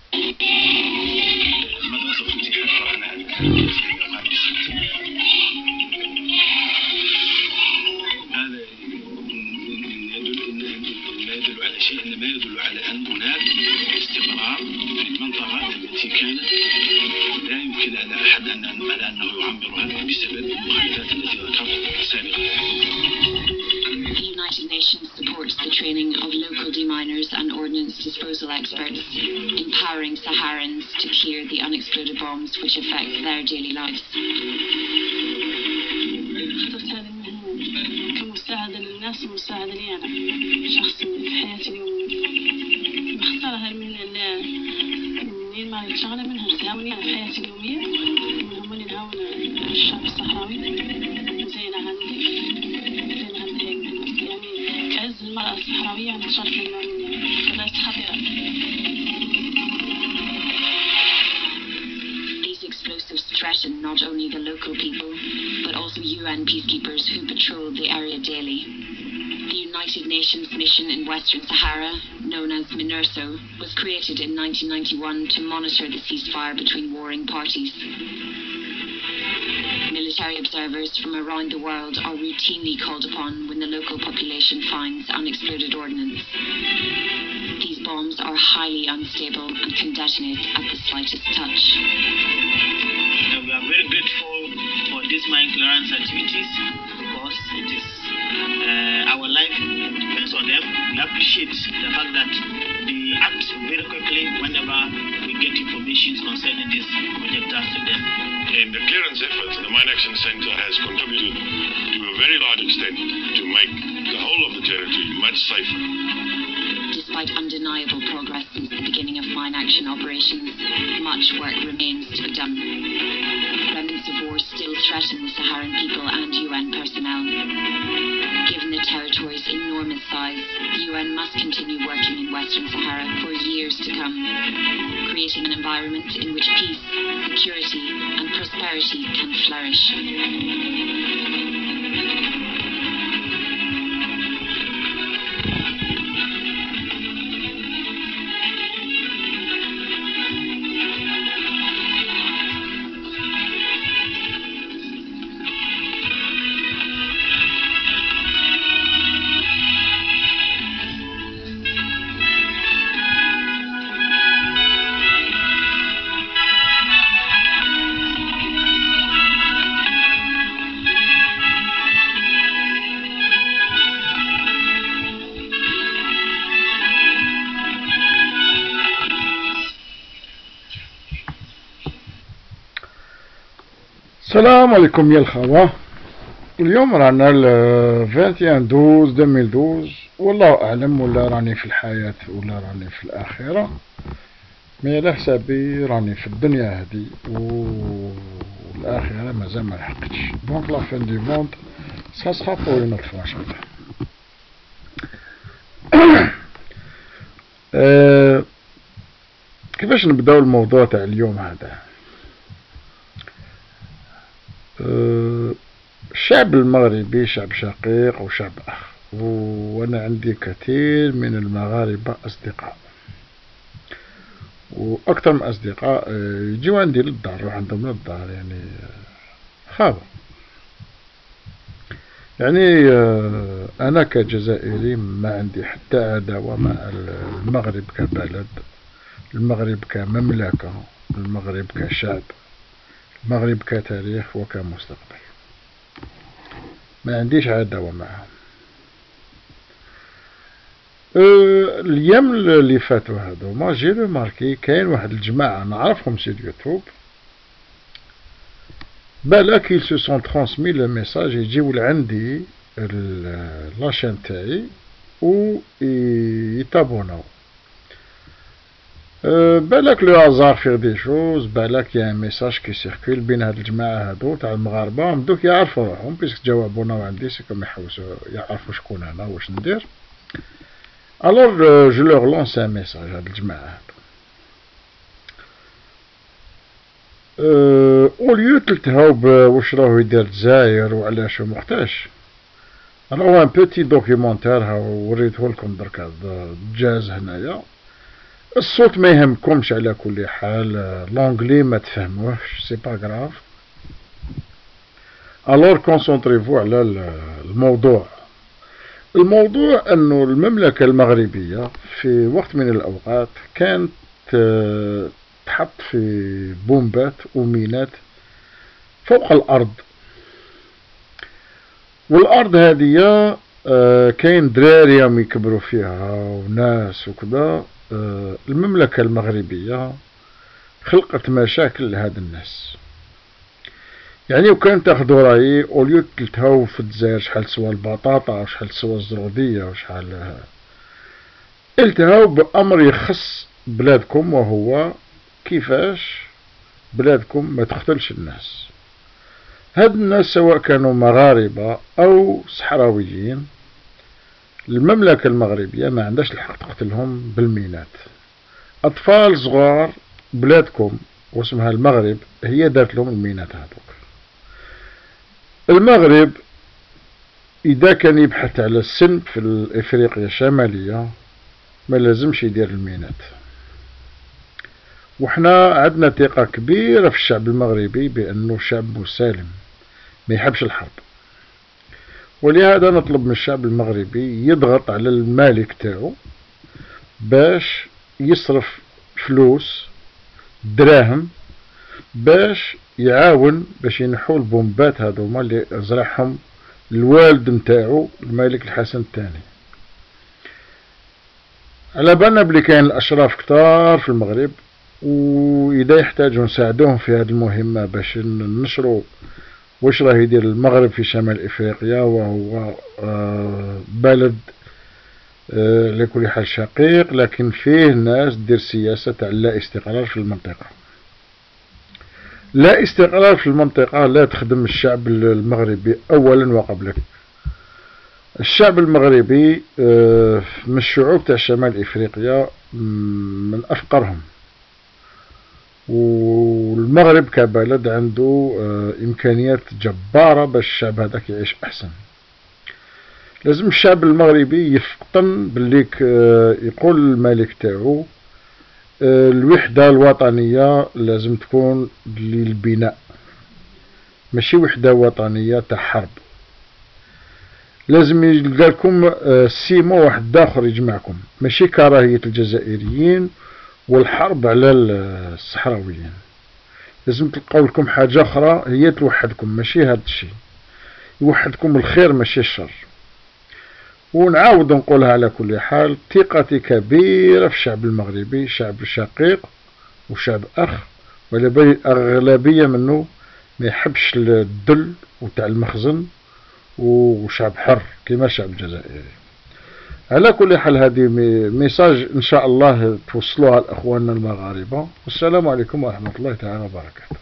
المدرسة فتحت طبعا على في أوائل الستينات. هذا لا يدل على شيء، إنما يدل على أن هناك استقرار في المنطقة التي كانت لا يمكن على أحد على أنه يعمرها بسبب المخالفات التي ذكرت سابقا. The United Nations supports the training of local deminers and ordnance disposal experts, empowering Saharans to clear the unexploded bombs which affect their daily lives. اخترت هذه المهنة كمساعدة للناس ومساعدة لي أنا شخصيا في حياتي اليومية. بختار هذه المهنة اللي ما نتشغل منها تهاوني أنا في حياتي اليومية، منهم اللي نهاون الشعب الصحراوي زين عندي يعني كعز المرأة الصحراوية عند شرف الناس خطيرة. These explosives threaten not only the local people, but also UN peacekeepers who patrol the area daily. The United Nations mission in Western Sahara, known as MINURSO, was created in 1991 to monitor the ceasefire between warring parties. Military observers from around the world are routinely called upon when the local population finds unexploded ordnance. These bombs are highly unstable and can detonate at the slightest touch. We are very grateful for these mine clearance activities because it is our life depends on them. We appreciate the fact that they act very quickly whenever we get information concerning this projectile to them. In the clearance efforts, the Mine Action Center has contributed to a very large extent to make the whole of the territory much safer. Despite undeniable progress since the beginning of mine action operations, much work remains to be done. Remnants of war still threaten the Saharan people and UN personnel. Given the territory's enormous size, the UN must continue working in Western Sahara for years to come, creating an environment in which peace, security and prosperity can flourish. السلام عليكم يا الخوة. اليوم رانا ل 21/12/2012 والله أعلم ولا راني في الحياة ولا راني في الآخرة، مي على حسابي راني في الدنيا هذه والآخرة مازال ما لحقتش. دونك لا فين دي موند سا سخا بور اون اوتر فوا ان شاء الله. كيفاش نبداو الموضوع تاع اليوم هذا؟ الشعب المغربي شعب شقيق وشعب أخ، وأنا عندي كثير من المغاربة أصدقاء، وأكثر من أصدقاء يجيو عندي للدار، نروح عندهم للدار يعني خاوة. يعني أنا كجزائري ما عندي حتى عداوة مع المغرب كبلد، المغرب كمملكة، المغرب كشعب، المغرب كتاريخ وكمستقبل، ما عنديش عداوة معهم. الأيام اللي فاتوا هادو ما جي رماركي كاين واحد الجماعة نعرفهم سي اليوتيوب، بالاك ils se sont transmis le message يجيو لعندي لاشين تاعي و يتابوناو. بالك لو هازار فيه دي شوز، بالك يا ميساج كي سيركول بين هاد الجماعة هادو تاع المغاربة، مدوك يعرفو روحهم بيسك جاوبونا عندي سيكم يحوسو يعرفو شكون أنا واش ندير. الوغ جو لوغ لونس ان ميساج هاد الجماعة هادو، او ليو تلتهاو واش راهو يدير الجزائر وعلاش ومختاش. الوغ ان بوتي دوكيومونتير هاو وريتهولكم دركا جاز هنايا. الصوت ما يهمكمش على كل حال، لونجلي ما تفهموهش سي با غراف. الور كونسونطريفو على الموضوع. الموضوع انه المملكة المغربية في وقت من الاوقات كانت تحط في بومبات ومينات فوق الارض، والارض هذه كاين دراري يكبروا فيها وناس وكذا. المملكة المغربية خلقت مشاكل لهذا الناس. يعني وكان تاخدوا رايي اوليو تلتهاو في الجزائر شحال تسوى البطاطا وشحال تسوى الزرودية وشحال، التهاو بأمر يخص بلادكم، وهو كيفاش بلادكم ما تقتلش الناس. هاد الناس سواء كانوا مغاربة أو صحراويين، المملكة المغربية ما عندهاش الحق تقتلهم بالمينات. أطفال صغار بلادكم واسمها المغرب هي دارت لهم المينات هذوك. المغرب إذا كان يبحث على السلم في إفريقيا الشمالية ما لازمش يدير المينات. وحنا عندنا ثقة كبيرة في الشعب المغربي بأنه شعب مسالم ما يحبش الحرب، ولهذا نطلب من الشعب المغربي يضغط على المالك تاعو باش يصرف فلوس دراهم باش يعاون باش ينحو البومبات هذوما اللي زرعهم الوالد نتاعو الملك الحسن الثاني. على بالنا بلي كاين الاشراف كتار في المغرب، واذا يحتاجوا نساعدوهم في هذه المهمة باش ننشروا واش راه يدير المغرب في شمال افريقيا، وهو بلد لكل حال شقيق لكن فيه ناس دير سياسة تاع لا استقرار في المنطقة. لا استقرار في المنطقة لا تخدم الشعب المغربي اولا وقبل. الشعب المغربي من الشعوب تاع شمال افريقيا من افقرهم، والمغرب كبلد عنده امكانيات جبارة باش الشعب هذاك يعيش احسن. لازم الشعب المغربي يفطن باللي يقول الملك تاعو الوحدة الوطنية لازم تكون للبناء، ماشي وحدة وطنية تاع حرب. لازم يلقى لكم سيمو واحد اخر يجمعكم، ماشي كراهية الجزائريين والحرب على الصحراويين. لازم تلقاو لكم حاجة اخرى هي توحدكم، ماشي هذا الشيء يوحدكم الخير ماشي الشر. ونعاود نقولها على كل حال، ثقتي كبيرة في الشعب المغربي، شعب شقيق وشعب أخ، ولا أغلبية منه ما يحبش الدل وتاع المخزن، وشعب حر كما الشعب الجزائري. على كل حال هذه ميساج إن شاء الله توصلوها لأخواننا المغاربة. والسلام عليكم ورحمة الله تعالى وبركاته.